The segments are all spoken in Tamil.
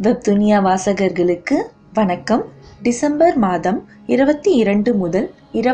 வெப்துனியா வாசகர்களுக்கு வணக்கம். டிசம்பர் மாதம் 22 முதல்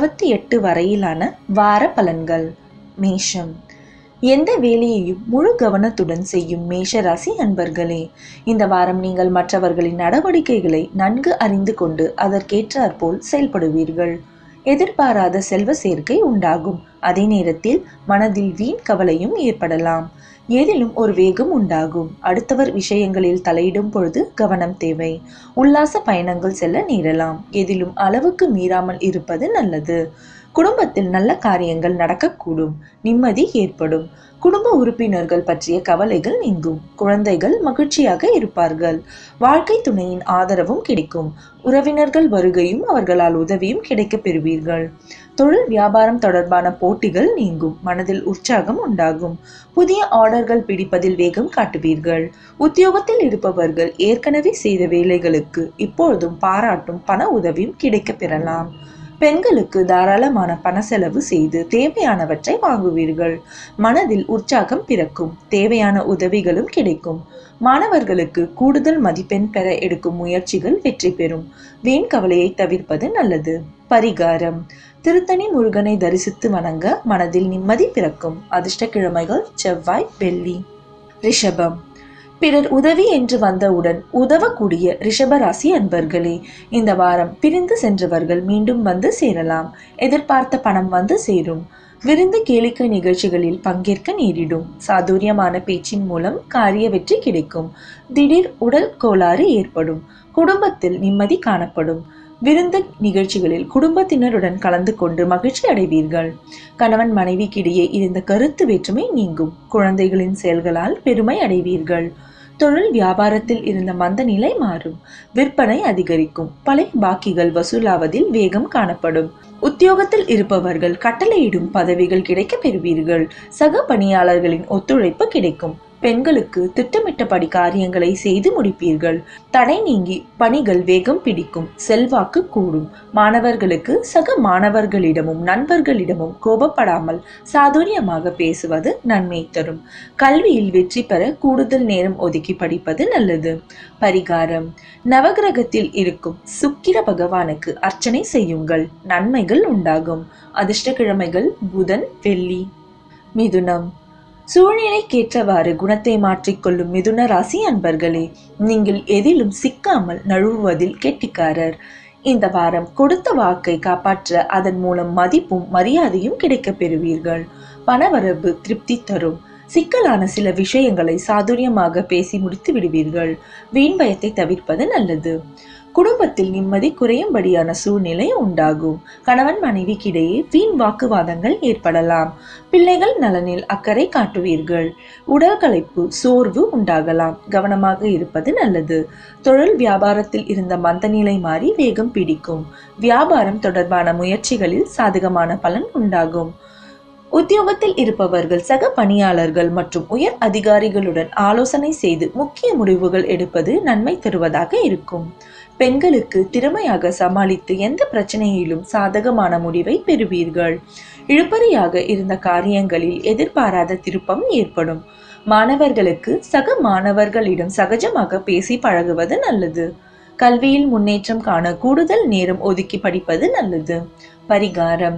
28 வரையிலான வார பலன்கள். மேஷம். எந்த வேலையையும் முழு கவனத்துடன் செய்யும் மேஷ ராசி அன்பர்களே, இந்த வாரம் நீங்கள் மற்றவர்களின் நடவடிக்கைகளை நன்கு அறிந்து கொண்டு அதற்கேற்றாற்போல் செயல்படுவீர்கள். எதிர்பாராத செல்வ சேர்க்கை உண்டாகும். அதே நேரத்தில் மனதில் வீண் கவலையும் ஏற்படலாம். ஏதிலும் ஒரு வேகம் உண்டாகும். அடுத்தவர் விஷயங்களில் தலையிடும் பொழுது கவனம் தேவை. உல்லாச பயணங்கள் செல்ல நேரலாம். எதிலும் அளவுக்கு மீறாமல் இருப்பது நல்லது. குடும்பத்தில் நல்ல காரியங்கள் நடக்கக்கூடும். நிம்மதி ஏற்படும். குடும்ப உறுப்பினர்கள் பற்றிய கவலைகள் நீங்கும். குழந்தைகள் மகிழ்ச்சியாக இருப்பார்கள். வாழ்க்கை துணையின் ஆதரவும் கிடைக்கும். உறவினர்கள் வருகையும் அவர்களால் உதவியும் கிடைக்க பெறுவீர்கள். தொழில் வியாபாரம் தொடர்பான போட்டிகள் நீங்கும். மனதில் உற்சாகம் உண்டாகும். புதிய ஆர்டர்கள் பிடிப்பதில் வேகம் காட்டுவீர்கள். உத்தியோகத்தில் இருப்பவர்கள் ஏற்கனவே செய்த வேலைகளுக்கு இப்பொழுதும் பாராட்டும் பண உதவியும் கிடைக்க பெறலாம். பெண்களுக்கு தாராளமான பண செலவு செய்து தேவையானவற்றை வாங்குவீர்கள். மனதில் உற்சாகம் பிறக்கும். தேவையான உதவிகளும் கிடைக்கும். மாணவர்களுக்கு கூடுதல் மதிப்பெண் பெற எடுக்கும் முயற்சிகள் வெற்றி பெறும். வீண் கவலையை தவிர்ப்பது நல்லது. பரிகாரம்: திருத்தணி முருகனை தரிசித்து வணங்க மனதில் நிம்மதி பிறக்கும். அதிர்ஷ்ட கிழமைகள் செவ்வாய், வெள்ளி. ரிஷபம். பிறர் உதவி என்று வந்தவுடன் உதவக்கூடிய ரிஷபராசி அன்பர்களே, இந்த வாரம் பிரிந்து சென்றவர்கள் மீண்டும் வந்து சேரலாம். எதிர்பார்த்த பணம் வந்து சேரும். விருந்து கேளிக்கை நிகழ்ச்சிகளில் பங்கேற்க நேரிடும். சாதுரியமான பேச்சின் மூலம் காரிய வெற்றி கிடைக்கும். திடீர் உடல் கோளாறு ஏற்படும். குடும்பத்தில் நிம்மதி காணப்படும். விருந்து நிகழ்ச்சிகளில் குடும்பத்தினருடன் கலந்து கொண்டு மகிழ்ச்சி அடைவீர்கள். கணவன் மனைவிக்கிடையே இருந்த கருத்து வேற்றுமை நீங்கும். குழந்தைகளின் செயல்களால் பெருமை அடைவீர்கள். தொழில் வியாபாரத்தில் இருந்த மந்த நிலை மாறும். விற்பனை அதிகரிக்கும். பழைய பாக்கிகள் வசூலாவதில் வேகம் காணப்படும். உத்தியோகத்தில் இருப்பவர்கள் கட்டளையிடும் பதவிகள் கிடைக்க பெறுவீர்கள். சக பணியாளர்களின் ஒத்துழைப்பு கிடைக்கும். பெண்களுக்கு திட்டமிட்டபடி காரியங்களை செய்து முடிப்பீர்கள். தடை நீங்கி பணிகள் வேகம் பிடிக்கும். செல்வாக்கு கூடும். மாணவர்களுக்கு சக மாணவர்களிடமும் நண்பர்களிடமும் கோபப்படாமல் சாதுரியமாக பேசுவது நன்மை தரும். கல்வியில் வெற்றி பெற கூடுதல் நேரம் ஒதுக்கி படிப்பது நல்லது. பரிகாரம்: நவகிரகத்தில் இருக்கும் சுக்கிர பகவானுக்கு அர்ச்சனை செய்யுங்கள். நன்மைகள் உண்டாகும். அதிர்ஷ்ட கிழமைகள் புதன், வெள்ளி. மிதுனம். சூழ்நிலைக்கேற்றவாறு குணத்தை மாற்றிக்கொள்ளும் மிதுன ராசி அன்பர்களே, நீங்கள் எதிலும் சிக்காமல் நழுவுவதில் கெட்டிக்காரர். இந்த வாரம் கொடுத்த வாக்கை காப்பாற்ற அதன் மூலம் மதிப்பும் மரியாதையும் கிடைக்க பெறுவீர்கள். பணவரவு திருப்தி தரும். சிக்கலான சில விஷயங்களை சாதுரியமாக பேசி முடித்து விடுவீர்கள். வீண் பயத்தை தவிர்ப்பது நல்லது. குடும்பத்தில் நிம்மதி குறையும்படியான சூழ்நிலை உண்டாகும். கணவன் மனைவிக்கிடையே வீண் வாக்குவாதங்கள் ஏற்படலாம். பிள்ளைகள் நலனில் அக்கறை காட்டுவீர்கள். உடல் களைப்பு, சோர்வு உண்டாகலாம். கவனமாக இருப்பது நல்லது. தொழில் வியாபாரத்தில் இருந்த மந்த நிலை மாறி வேகம் பிடிக்கும். வியாபாரம் தொடர்பான முயற்சிகளில் சாதகமான பலன் உண்டாகும். உத்தியோகத்தில் இருப்பவர்கள் சக பணியாளர்கள் மற்றும் உயர் அதிகாரிகளுடன் ஆலோசனை செய்து முக்கிய முடிவுகள் எடுப்பது நன்மை தருவதாக இருக்கும். பெண்களுக்கு திறமையாக சமாளித்து எந்த பிரச்சனையிலும் சாதகமான முடிவை பெறுவீர்கள். இழுபறியாக இருந்த காரியங்களில் எதிர்பாராத திருப்பம் ஏற்படும். மாணவர்களுக்கு சக மாணவர்களிடம் சகஜமாக பேசி பழகுவது நல்லது. கல்வியில் முன்னேற்றம் காண கூடுதல் நேரம் ஒதுக்கி படிப்பது நல்லது. பரிகாரம்: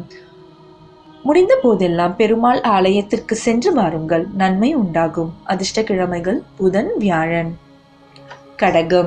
முடிந்த போதெல்லாம் பெருமாள் ஆலயத்திற்கு சென்று வாருங்கள். நன்மை உண்டாகும். அதிர்ஷ்ட கிழமைகள் புதன், வியாழன். கடகம்.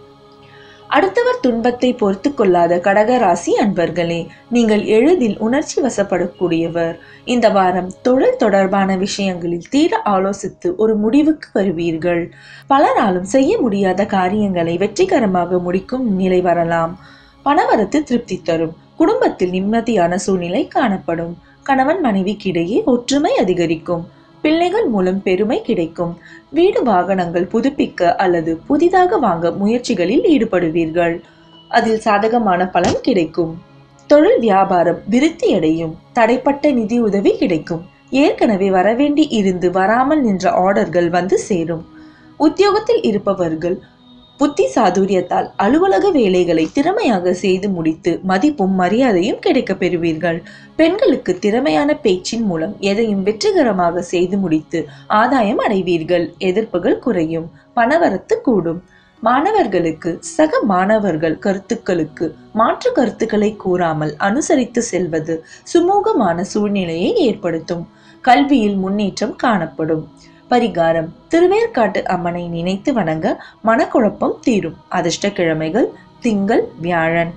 அடுத்தவர் துன்பத்தை பொறுத்து கொள்ளாத கடக ராசி அன்பர்களே, நீங்கள் எளிதில் உணர்ச்சி வசப்படக்கூடியவர். இந்த வாரம் தொழில் தொடர்பான விஷயங்களில் தீர ஆலோசித்து ஒரு முடிவுக்கு வருவீர்கள். பலராலும் செய்ய முடியாத காரியங்களை வெற்றிகரமாக முடிக்கும் நிலை வரலாம். பணவரத்து திருப்தி தரும். குடும்பத்தில் நிம்மதியான சூழ்நிலை காணப்படும். கணவன் மனைவிக்கிடையே ஒற்றுமை அதிகரிக்கும். பிள்ளைகள் மூலம் பெருமை கிடைக்கும். வீடு வாகனங்கள் புதுப்பிக்க அல்லது புதிதாக வாங்க முயற்சிகளில் ஈடுபடுவீர்கள். அதில் சாதகமான பலன் கிடைக்கும். தொழில் வியாபாரம் விருத்தியடையும். தடைப்பட்ட நிதி உதவி கிடைக்கும். ஏற்கனவே வரவேண்டி இருந்து வராமல் நின்ற ஆர்டர்கள் வந்து சேரும். உத்தியோகத்தில் இருப்பவர்கள் புத்தி சாதுரியத்தால் அலுவலக வேலைகளை திறமையாக செய்து முடித்து மதிப்பும் மரியாதையும் கிடைக்க பெறுவீர்கள். பெண்களுக்கு திறமையான பேச்சின் மூலம் எதையும் வெற்றிகரமாக செய்து முடித்து ஆதாயம் அடைவீர்கள். எதிர்ப்புகள் குறையும். பணவரத்து கூடும். மாணவர்களுக்கு சக மாணவர்கள் கருத்துக்களுக்கு மாற்று கருத்துக்களை கூறாமல் அனுசரித்து செல்வது சுமூகமான சூழ்நிலையை ஏற்படுத்தும். கல்வியில் முன்னேற்றம் காணப்படும். பரிகாரம்: திருவேற்காட்டு அம்மனை நினைத்து வணங்க மனக்குழப்பம் தீரும். அதிர்ஷ்ட கிழமைகள் திங்கள், வியாழன்.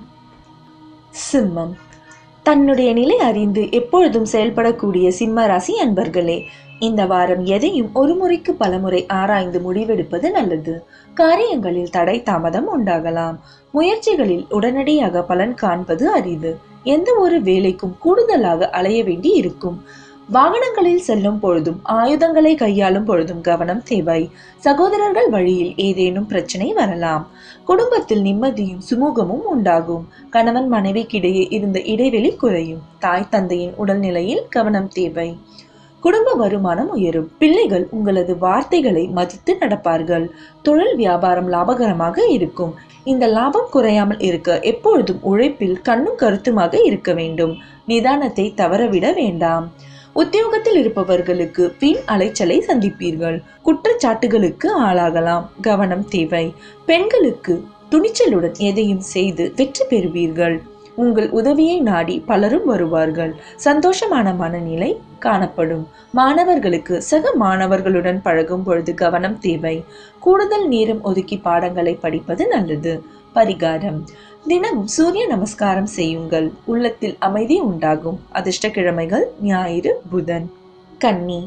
சிம்மம். தன்னுடைய நிலை அறிந்து எப்பொழுதும் செயல்படக்கூடிய சிம்ம ராசி அன்பர்களே, இந்த வாரம் எதையும் ஒரு முறைக்கு பலமுறை ஆராய்ந்து முடிவெடுப்பது நல்லது. காரியங்களில் தடை தாமதம் உண்டாகலாம். முயற்சிகளில் உடனடியாக பலன் காண்பது அரிது. எந்த ஒரு வேலைக்கும் கூடுதலாக அலைய வேண்டி இருக்கும். வாகனங்களில் செல்லும் பொழுதும் ஆயுதங்களை கையாளும் பொழுதும் கவனம் தேவை. சகோதரர்கள் வழியில் ஏதேனும் பிரச்சனை வரலாம். குடும்பத்தில் நிம்மதியும் சுமூகமும் உண்டாகும். கணவன் மனைவிக்கிடையே இருந்த இடைவெளி குறையும். தாய் தந்தையின் உடல்நிலையில் கவனம் தேவை. குடும்ப வருமானம் உயரும். பிள்ளைகள் உங்களது வார்த்தைகளை மதித்து நடப்பார்கள். தொழில் வியாபாரம் லாபகரமாக இருக்கும். இந்த லாபம் குறையாமல் இருக்க எப்பொழுதும் உழைப்பில் கண்ணும் கருத்துமாக இருக்க வேண்டும். நிதானத்தை தவறவிட வேண்டாம். உத்தியோகத்தில் இருப்பவர்களுக்கு வீண் அலைச்சலை சந்திப்பீர்கள். குற்றச்சாட்டுகளுக்கு ஆளாகலாம். கவனம் தேவை. பெண்களுக்கு துணிச்சலுடன் எதையும் செய்து வெற்றி பெறுவீர்கள். உங்கள் உதவியை நாடி பலரும் வருவார்கள். சந்தோஷமான மனநிலை காணப்படும். மாணவர்களுக்கு சக மாணவர்களுடன் பழகும் பொழுது கவனம் தேவை. கூடுதல் நேரம் ஒதுக்கி பாடங்களை படிப்பது நல்லது. பரிகாரம்: தினமும் சூரிய நமஸ்காரம் செய்யுங்கள். உள்ளத்தில் அமைதி உண்டாகும். அதிர்ஷ்ட கிழமைகள் ஞாயிறு, புதன். கன்னி.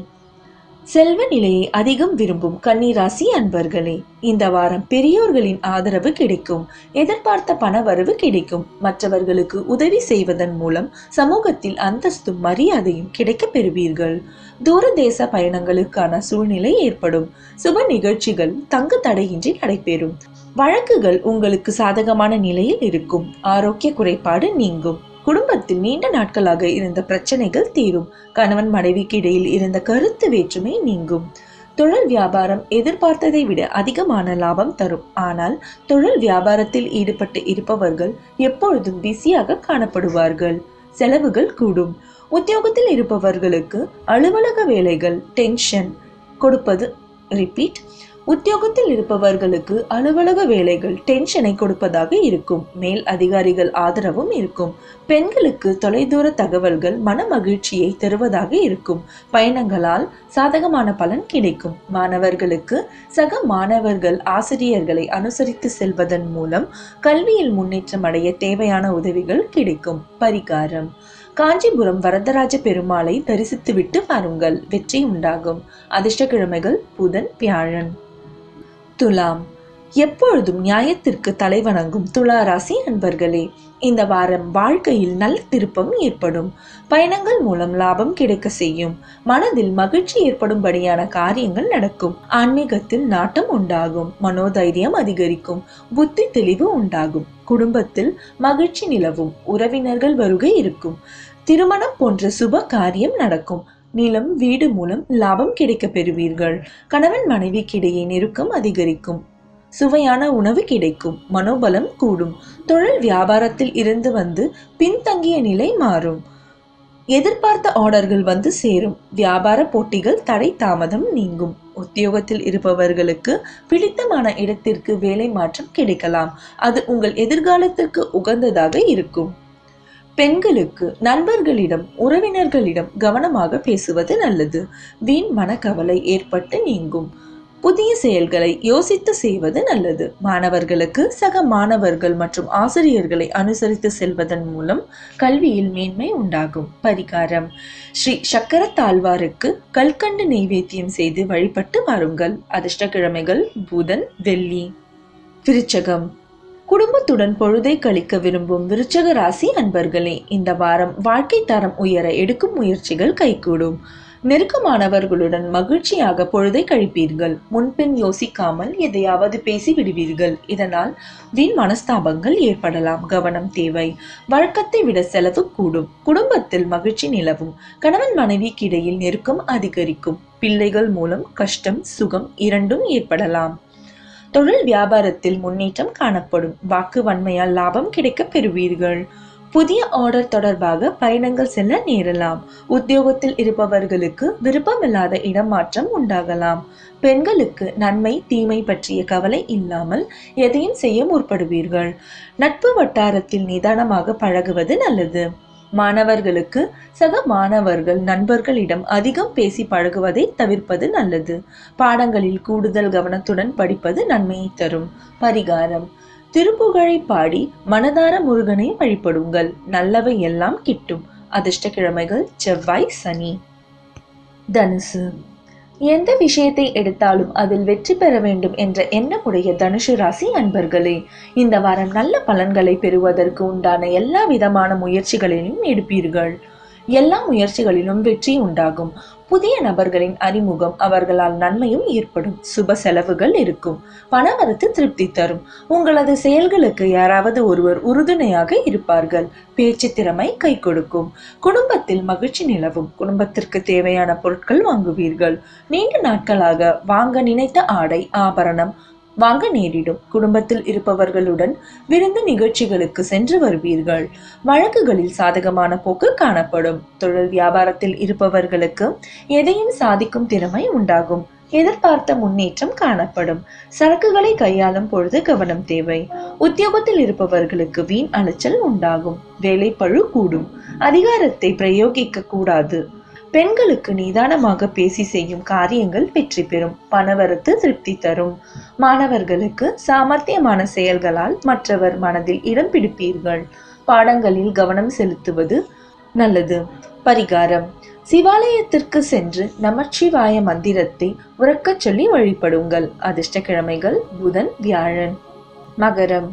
செல்வ நிலையை அதிகம் விரும்பும் கன்னி ராசி அன்பர்களே, இந்த வாரம் பெரியோர்களின் ஆதரவு கிடைக்கும். எதிர்பார்த்த பண வரவு கிடைக்கும். மற்றவர்களுக்கு உதவி செய்வதன் மூலம் சமூகத்தில் அந்தஸ்தும் மரியாதையும் கிடைக்க பெறுவீர்கள். தூர தேச பயணங்களுக்கான சூழ்நிலை ஏற்படும். சுப நிகழ்ச்சிகள் தங்கு தடையின்றி நடைபெறும். வழக்குகள் உங்களுக்கு சாதகமான நிலையில் இருக்கும். ஆரோக்கிய குறைபாடு நீங்கும். குடும்பத்தில் நீண்ட நாட்களாக இருந்த பிரச்சனைகள் தீரும். கணவன் மனைவிக்கு இடையில் இருந்த கருத்து வேற்றுமை நீங்கும். தொழில் வியாபாரம் எதிர்பார்த்ததை விட அதிகமான லாபம் தரும். ஆனால் தொழில் வியாபாரத்தில் ஈடுபட்டு இருப்பவர்கள் எப்பொழுதும் பிஸியாக காணப்படுவார்கள். செலவுகள் கூடும். உத்தியோகத்தில் இருப்பவர்களுக்கு அலுவலக வேலைகள் டென்ஷன் கொடுப்பது உத்தியோகத்தில் இருப்பவர்களுக்கு அலுவலக வேலைகள் டென்ஷனை கொடுப்பதாக இருக்கும். மேல் அதிகாரிகள் ஆதரவும் இருக்கும். பெண்களுக்கு தொலைதூர தகவல்கள் மன மகிழ்ச்சியை தருவதாக இருக்கும். பயணங்களால் சாதகமான பலன் கிடைக்கும். மாணவர்களுக்கு சக மாணவர்கள் ஆசிரியர்களை அனுசரித்து செல்வதன் மூலம் கல்வியில் முன்னேற்றம் அடைய தேவையான உதவிகள் கிடைக்கும். பரிகாரம்: காஞ்சிபுரம் வரதராஜ பெருமாளை தரிசித்துவிட்டு வாருங்கள். வெற்றி உண்டாகும். அதிர்ஷ்ட கிழமைகள் புதன், வியாழன். துலாம். எப்பொழுதும் நியாயத்திற்கு தலைவணங்கும் துலா ராசி அன்பர்களே, இந்த வாரம் வாழ்க்கையில் நல்ல திருப்பம் ஏற்படும். பயணங்கள் மூலம் லாபம் கிடைக்க செய்யும். மனதில் மகிழ்ச்சி ஏற்படும்படியான காரியங்கள் நடக்கும். ஆன்மீகத்தில் நாட்டம் உண்டாகும். மனோதைரியம் அதிகரிக்கும். புத்தி தெளிவு உண்டாகும். குடும்பத்தில் மகிழ்ச்சி நிலவும். உறவினர்கள் வருகை இருக்கும். திருமணம் போன்ற சுப காரியம் நடக்கும். நிலம், வீடு மூலம் லாபம் கிடைக்க பெறுவீர்கள். கணவன் மனைவிக்கிடையே நெருக்கம் அதிகரிக்கும். சுவையான உணவு கிடைக்கும். மனோபலம் கூடும். தொழில் வியாபாரத்தில் இருந்து வந்து பின்தங்கிய நிலை மாறும். எதிர்பார்த்த ஆர்டர்கள் வந்து சேரும். வியாபார போட்டிகள் தடை தாமதம் நீங்கும். உத்தியோகத்தில் இருப்பவர்களுக்கு பிடித்தமான இடத்திற்கு வேலை மாற்றம் கிடைக்கலாம். அது உங்கள் எதிர்காலத்திற்கு உகந்ததாக இருக்கும். பெண்களுக்கு நண்பர்களிடம் உறவினர்களிடம் கவனமாக பேசுவது நல்லது. வீண் மனக்கவலை ஏற்பட்டு நீங்கும். புதிய செயல்களை யோசித்து செய்வது நல்லது. மாணவர்களுக்கு சக மாணவர்கள் மற்றும் ஆசிரியர்களை அனுசரித்து செல்வதன் மூலம் கல்வியில் மேன்மை உண்டாகும். பரிகாரம்: ஸ்ரீ சக்கர தாழ்வாருக்கு கல்கண்டு நெய்வேத்தியம் செய்து வழிபட்டு வாருங்கள். அதிர்ஷ்ட கிழமைகள் புதன், வெள்ளி. விருச்சகம். குடும்பத்துடன் பொழுதை கழிக்க விரும்பும் விருச்சக ராசி அன்பர்களே, இந்த வாரம் வாழ்க்கை தரம் உயர எடுக்கும் முயற்சிகள் கைகூடும். நெருக்கமானவர்களுடன் மகிழ்ச்சியாக பொழுதை கழிப்பீர்கள். முன்பின் யோசிக்காமல் எதையாவது பேசி விடுவீர்கள். இதனால் வீண் மனஸ்தாபங்கள் ஏற்படலாம். கவனம் தேவை. வழக்கத்தை விட செலவு கூடும். குடும்பத்தில் மகிழ்ச்சி நிலவும். கணவன் மனைவிக்கு இடையில் நெருக்கம் அதிகரிக்கும். பிள்ளைகள் மூலம் கஷ்டம், சுகம் இரண்டும் ஏற்படலாம். தொழில் வியாபாரத்தில் முன்னேற்றம் காணப்படும். வாக்கு வன்மையால் லாபம் கிடைக்க பெறுவீர்கள். புதிய ஆர்டர் தொடர்பாக பயணங்கள் செல்ல நேரலாம். உத்தியோகத்தில் இருப்பவர்களுக்கு விருப்பமில்லாத இடமாற்றம் உண்டாகலாம். பெண்களுக்கு நன்மை தீமை பற்றிய கவலை இல்லாமல் எதையும் செய்ய முற்படுவீர்கள். நட்பு வட்டாரத்தில் நிதானமாக பழகுவது நல்லது. மாணவர்களுக்கு சக மாணவர்கள் நண்பர்களிடம் அதிகம் பேசி பழகுவதை தவிர்ப்பது நல்லது. பாடங்களில் கூடுதல் கவனத்துடன் படிப்பது நன்மையை தரும். பரிகாரம்: திருப்புகழை பாடி மனதார முருகனை வழிபடுங்கள். நல்லவை எல்லாம் கிட்டும். அதிர்ஷ்ட கிழமைகள் செவ்வாய், சனி. தனுசு. எந்த விஷயத்தை எடுத்தாலும் அதில் வெற்றி பெற வேண்டும் என்ற எண்ணமுடைய தனுசு ராசி அன்பர்களே, இந்த வாரம் நல்ல பலன்களை பெறுவதற்கு உண்டான எல்லா விதமான முயற்சிகளிலும் எடுப்பீர்கள். எல்லா முயற்சிகளிலும் வெற்றி உண்டாகும். புதிய நபர்களின் அறிமுகம், அவர்களால் நன்மையும் ஏற்படும். சுப செலவுகள் இருக்கும். பணவரத்து திருப்தி தரும். உங்களது செயல்களுக்கு யாராவது ஒருவர் உறுதுணையாக இருப்பார்கள். பேச்சு திறமை கை கொடுக்கும். குடும்பத்தில் மகிழ்ச்சி நிலவும். குடும்பத்திற்கு தேவையான பொருட்கள் வாங்குவீர்கள். நீண்ட நாட்களாக வாங்க நினைத்த ஆடை ஆபரணம் வாங்க நேரிடும். குடும்பத்தில் இருப்பவர்களுடன் விருந்து நிகழ்ச்சிகளுக்கு சென்று வருவீர்கள். வழக்குகளில் சாதகமான போக்கு காணப்படும். தொழில் வியாபாரத்தில் இருப்பவர்களுக்கு எதையும் சாதிக்கும் திறமை உண்டாகும். எதிர்பார்த்த முன்னேற்றம் காணப்படும். சரக்குகளை கையாளும் பொழுது கவனம் தேவை. உத்தியோகத்தில் இருப்பவர்களுக்கு வீண் அலைச்சல் உண்டாகும். வேலைப்பழு கூடும். அதிகாரத்தை பிரயோகிக்க கூடாது. பெண்களுக்கு நிதானமாக பேசி செய்யும் காரியங்கள் வெற்றி பெறும். பணவரத்து திருப்தி தரும். மாணவர்களுக்கு சாமர்த்தியமான செயல்களால் மற்றவர் மனதில் இடம் பிடிப்பீர்கள். பாடங்களில் கவனம் செலுத்துவது நல்லது. பரிகாரம்: சிவாலயத்திற்கு சென்று நமச்சிவாய மந்திரத்தை உறக்கச் சொல்லி வழிபடுங்கள். அதிர்ஷ்ட கிழமைகள் புதன், வியாழன். மகரம்.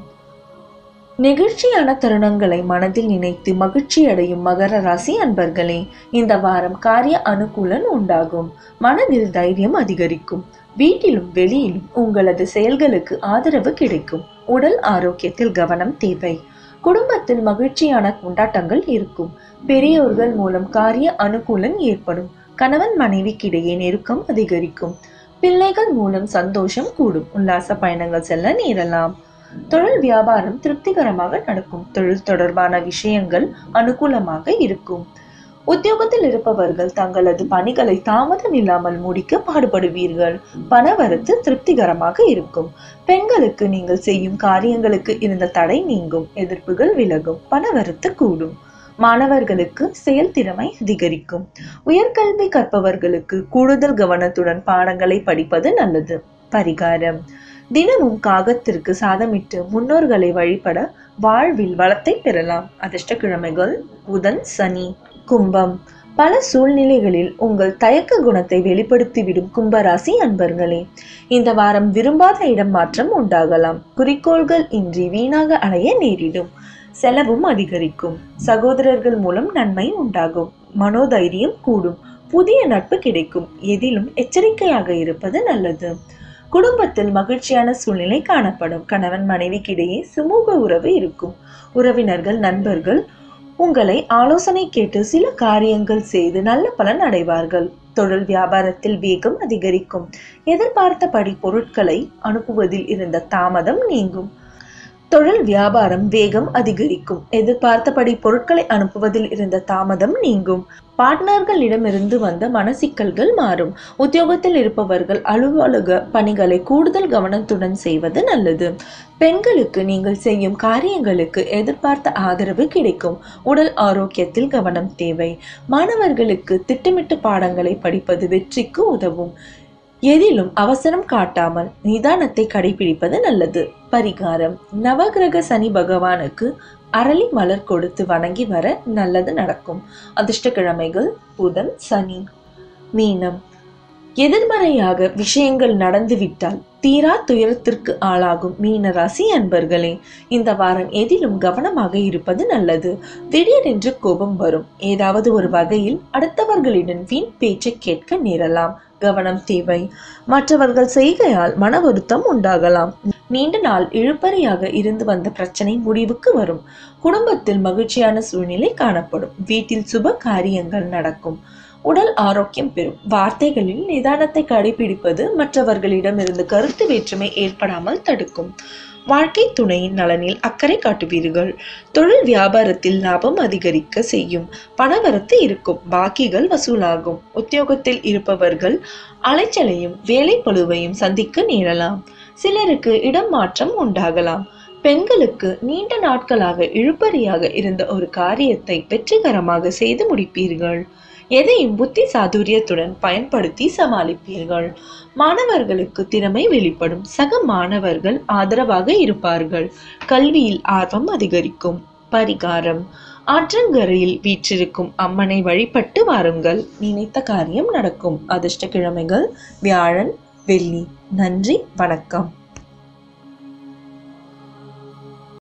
நெகிழ்ச்சியான தருணங்களை மனதில் நினைத்து மகிழ்ச்சி அடையும் மகர ராசி அன்பர்களே, இந்த வாரம் காரிய அனுகூலன் உண்டாகும். மனதில் தைரியம் அதிகரிக்கும். வீட்டிலும் வெளியிலும் உங்களது செயல்களுக்கு ஆதரவு கிடைக்கும். உடல் ஆரோக்கியத்தில் கவனம் தேவை. குடும்பத்தில் மகிழ்ச்சியான கொண்டாட்டங்கள் இருக்கும். பெரியோர்கள் மூலம் காரிய அனுகூலன் ஏற்படும். கணவன் மனைவிக்கிடையே நெருக்கம் அதிகரிக்கும். பிள்ளைகள் மூலம் சந்தோஷம் கூடும். உல்லாச பயணங்கள் செல்ல நேரலாம். தொழில் வியாபாரம் திருப்திகரமாக நடக்கும். தொழில் தொடர்பான விஷயங்கள் அனுகூலமாக இருக்கும். உத்தியோகத்தில் இருப்பவர்கள் தங்களது பணிகளை தாமதம் இல்லாமல் முடிக்க பாடுபடுவீர்கள். பணவரத்து திருப்திகரமாக இருக்கும். பெண்களுக்கு நீங்கள் செய்யும் காரியங்களுக்கு இருந்த தடை நீங்கும். எதிர்ப்புகள் விலகும். பணவரத்து கூடும். மாணவர்களுக்கு செயல்திறமை அதிகரிக்கும். உயர்கல்வி கற்பவர்களுக்கு கூடுதல் கவனத்துடன் பாடங்களை படிப்பது நல்லது. பரிகாரம்: தினமும் காகத்திற்கு சாதமிட்டு முன்னோர்களை வழிபட வாழ்வில் வளத்தை பெறலாம். அதிர்ஷ்ட கிழமைகள் புதன், சனி. கும்பம். பல சூழ்நிலைகளில் உங்கள் தயக்க குணத்தை வெளிப்படுத்திவிடும் கும்பராசி அன்பர்களே, இந்த வாரம் விரும்பாத இடம் மாற்றம் உண்டாகலாம். குறிக்கோள்கள் இன்றி வீணாக அலைய நேரிடும். செலவும் அதிகரிக்கும். சகோதரர்கள் மூலம் நன்மை உண்டாகும். மனோதைரியம் கூடும். புதிய நட்பு கிடைக்கும். எதிலும் எச்சரிக்கையாக இருப்பது நல்லது. குடும்பத்தில் மகிழ்ச்சியான சூழ்நிலை காணப்படும். கணவன் மனைவிக்கிடையே சுமூக உறவு இருக்கும். உறவினர்கள் நண்பர்கள் உங்களை ஆலோசனை கேட்டு சில காரியங்கள் செய்து நல்ல பலன் அடைவார்கள். தொழில் வியாபாரத்தில் வேகம் அதிகரிக்கும். எதிர்பார்த்தபடி பொருட்களை அனுப்புவதில் இருந்த தாமதம் நீங்கும். தொழில் வியாபாரம் வேகம் அதிகரிக்கும். எதிர்பார்த்தபடி பொருட்களை அனுப்புவதில் இருந்த தாமதம் நீங்கும். பார்ட்னர்களிடமிருந்து வந்த மனசிக்கல்கள் மாறும். உத்தியோகத்தில் இருப்பவர்கள் அலுவலக பணிகளை கூடுதல் கவனத்துடன் செய்வது நல்லது. பெண்களுக்கு நீங்கள் செய்யும் காரியங்களுக்கு எதிர்பார்த்த ஆதரவு கிடைக்கும். உடல் ஆரோக்கியத்தில் கவனம் தேவை. மாணவர்களுக்கு திட்டமிட்ட பாடங்களை படிப்பது வெற்றிக்கு உதவும். எதிலும் அவசரம் காட்டாமல் நிதானத்தை கடைபிடிப்பது நல்லது. பரிகாரம்: நவகிரக சனி பகவானுக்கு அரளி மலர் கொடுத்து வணங்கி வர நல்லது நடக்கும். அதிர்ஷ்ட கிழமைகள் புதன், சனி. மீனம். எதிர்மறையாக விஷயங்கள் நடந்துவிட்டால் தீரா துயரத்திற்கு ஆளாகும் மீன ராசி அன்பர்களே, இந்த வாரம் எதிலும் கவனமாக இருப்பது நல்லது. திடீரென்று கோபம் வரும். ஏதாவது ஒரு வகையில் அடுத்தவர்களிடம் வீண் பேச்சை கேட்க நேரலாம். கவனம் தேவை. மற்றவர்கள் செய்கையால் மன வருத்தம் உண்டாகலாம். நீண்ட நாள் இழுபறியாக இருந்து வந்த பிரச்சனை முடிவுக்கு வரும். குடும்பத்தில் மகிழ்ச்சியான சூழ்நிலை காணப்படும். வீட்டில் சுப காரியங்கள் நடக்கும். உடல் ஆரோக்கியம் பெறும். வார்த்தைகளில் நிதானத்தை கடைபிடிப்பது மற்றவர்களிடமிருந்து கருத்து வேற்றுமை ஏற்படாமல் தடுக்கும். வாழ்க்கை துணையின் நலனில் அக்கறை காட்டுவீர்கள். தொழில் வியாபாரத்தில் லாபம் அதிகரிக்க செய்யும். பணவரத்து இருக்கும். பாக்கிகள் வசூலாகும். உத்தியோகத்தில் இருப்பவர்கள் அலைச்சலையும் வேலை பளுவையும் சந்திக்க நேரலாம். சிலருக்கு இடம் மாற்றம் உண்டாகலாம். பெண்களுக்கு நீண்ட நாட்களாக இழுபறியாக இருந்த ஒரு காரியத்தை வெற்றிகரமாக செய்து முடிப்பீர்கள். எதையும் புத்தி சாதுரியத்துடன் பயன்படுத்தி சமாளிப்பீர்கள். மாணவர்களுக்கு திறமை வெளிப்படும். சக மாணவர்கள் ஆதரவாக இருப்பார்கள். கல்வியில் ஆர்வம் அதிகரிக்கும். பரிகாரம்: ஆற்றங்கரையில் வீற்றிருக்கும் அம்மனை வழிபட்டு வாருங்கள். நினைத்த காரியம் நடக்கும். அதிர்ஷ்ட கிழமைகள் வியாழன், வெள்ளி. நன்றி, வணக்கம்.